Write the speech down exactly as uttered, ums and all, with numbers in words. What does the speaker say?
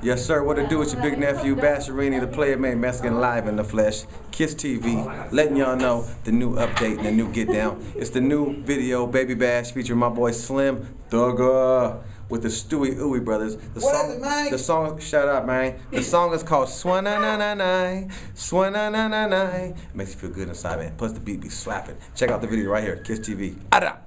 Yes, sir. What it do? It's your big nephew, Basherini, the player man, Mexican live in the flesh. Kiss T V, letting y'all know the new update and the new get down. It's the new video, Baby Bash, featuring my boy Slim Thugger with the Stewie Ooey brothers. The what song, is it, man? The song, shut up, man. The song is called Swanna na na na, Swanna na na na. Makes you feel good inside, man. Plus the beat be slapping. Check out the video right here, Kiss T V. Ada.